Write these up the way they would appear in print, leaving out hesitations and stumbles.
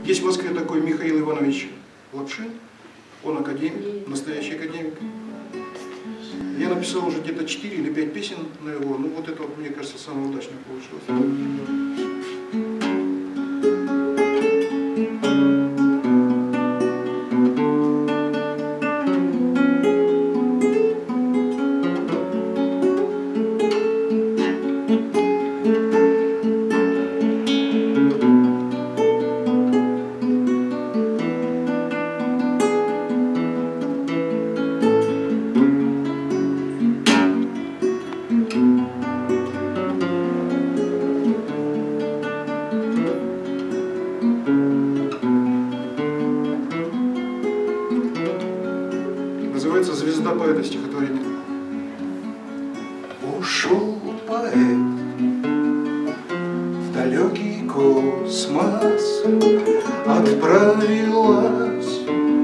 Есть в Москве такой Михаил Иванович Лапшин, он академик, настоящий академик. Я написал уже где-то 4 или 5 песен на его, ну вот это, мне кажется, самое удачное получилось. Называется «Звезда поэта» стихотворение. Ушел поэт в далекий космос, отправилась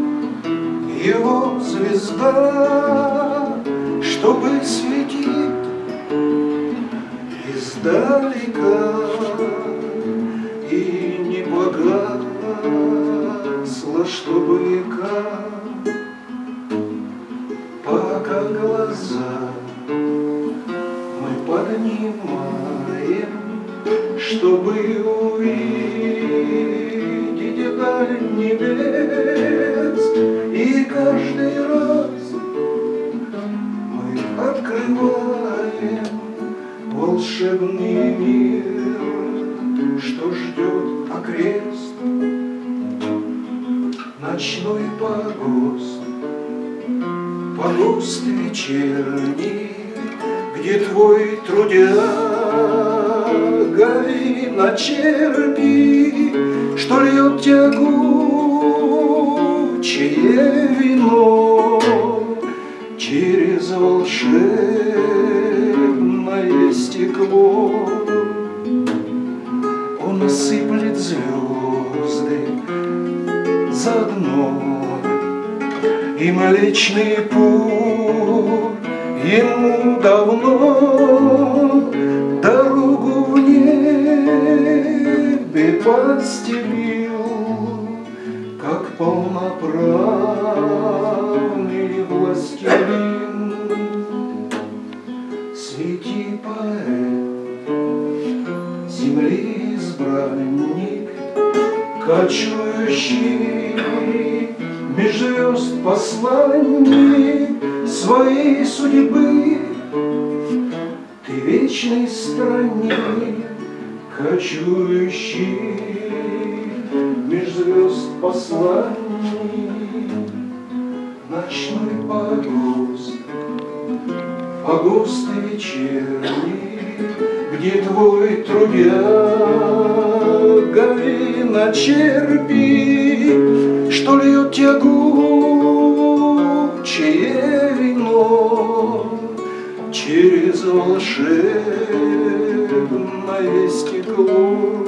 его звезда, чтобы светить издалека и не погасла, чтобы века. Пока глаза мы поднимаем, чтобы увидеть даль небес, и каждый раз мы открываем волшебный мир, что ждет окрест. Ночной погост вечерний, где твой трудяга вина черпи, что льет тягучее вино через волшебное стекло. Он сыплет звезды заодно, и Млечный Путь ему давно дорогу в небе постелил, как полноправный властелин. Свети, поэт, земли избранник, кочующий меж звезд посланник своей судьбы. Ты вечный странник, кочующий меж звезд посланник. Ночной погост вечерний, где твой трудяга вина черпи, что льет тягучее вино через волшебное стекло.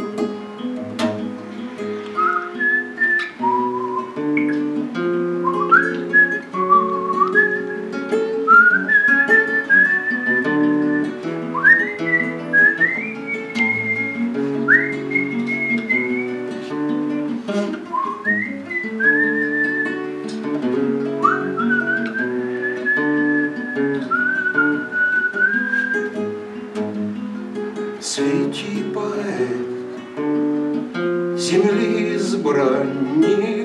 Свети, поэт, земли избранник,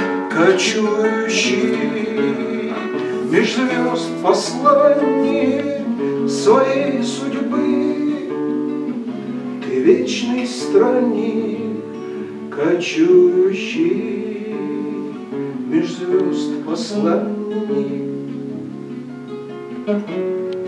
кочующий меж звезд посланник своей судьбы. Ты вечный странник, кочующий меж звезд посланник.